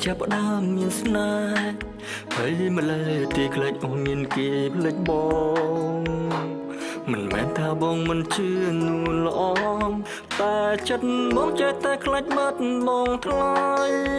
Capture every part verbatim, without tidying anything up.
ចាប់ផ្ដើមមានស្នេហ៍ហើយម្លេះទីខ្លាចអូនមានគេផ្លេចបងមិនមែនថាបងមិនជឿនួនល្អតែចិត្តបងចេះតែខ្លាចបាត់បងថ្លៃ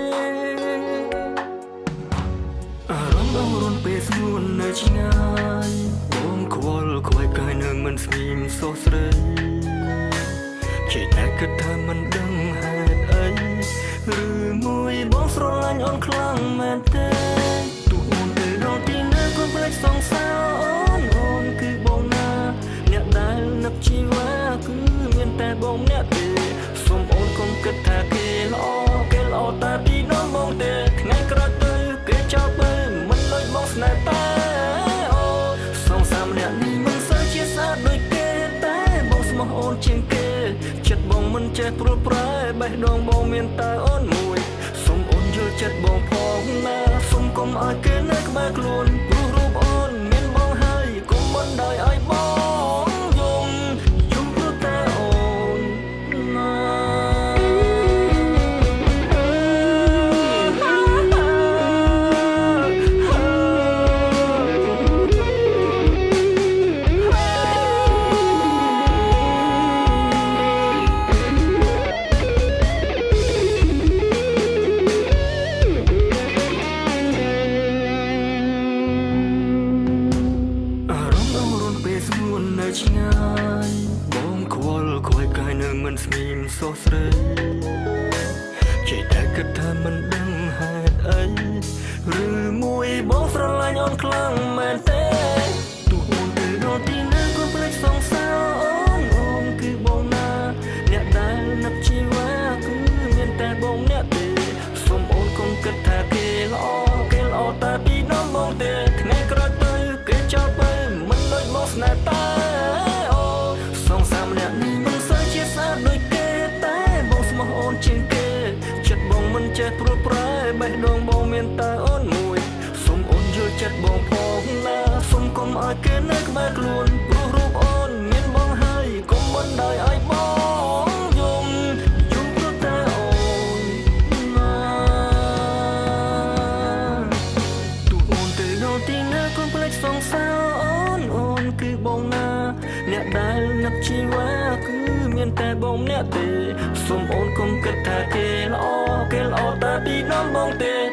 អារម្មណ៍បងរុនពេលស្ងួននៅឆ្ងាយបងខ្វល់ខ្វាយកាយនៅមិនស្ងៀមសោះស្រីចេះតែគិតថាមិនដឹងហេតុអីឬមួយបងស្រឡាញ់អូនខ្លាំងមែនទេទូអូនទៅដល់ទីណាក៏ភ្លេចសង្សារអូនអូនគឺបងណាអ្នកដែលនឹកជីវ៉ាគឺមានតែបងអ្នកទេសូមអូនកុំគិតថាគេល្អគេល្អតែពីน้องបងទេថ្ងៃក្រោយទៅគេចោលទៅមិនដូចបងស្នេហ៍តែអូសងសាម្នាក់នេះមិនសូវជាស្អាតដូចគេតែបងស្មោះអូនជាងគេចិត្តបងមិនចេះព្រួលប្រែបេះដូងបងមានតែអូនមួយសូមអូនយល់ចិត្តបងផងណាសូមកុំឲ្យគេនៅក្បែរខ្លួនព្រោះរូបអូនមានបងហើយកុំបណ្ដោយឲ្យបងយំយំព្រោះតែអូនណាឆ្ងាយបងខ្វល់ខ្វាយកាយនៅមិនស្ងៀមសោះស្រីចេះតែគិតថាមិនដឹងហេតុអីឬមួយបងស្រឡាញ់អូនខ្លាំងមែនទេទូអូនទៅដល់ទីណាក៏ភ្លេចសង្សារអូនអូនគឺបងណាអ្នកដែលនឹកជីវ៉ាគឺមានតែបងអ្នកទេសូមអូនកុំគិតថាគេល្អគេល្អតែពីน้องបងទេថ្ងៃក្រោយទៅគេចោលទៅមិនដូចមកស្នេហ៍តែជាងគេចិត្តបងមិនចេះព្រួលប្រែបេះដូងបងមានតែអូនមួយសូមអូនយល់ចិត្តបងផងណាសូមកុំឲ្យគេនៅក្បែរខ្លួនព្រោះរូបអូនមានបងហើយកុំបណ្ដោយឲ្យបងយំយំព្រោះតែអូនណាទូអូនទៅដល់ទីណាកុំភ្លេចសង្សារអូនអូនគឺបងណាអ្នកដែលនឹកជីវ៉ាគឺមានតែបងអ្នកទេសូមអូនកុំគិតថាគេល្អគេល្អតែពីน้องបងទេ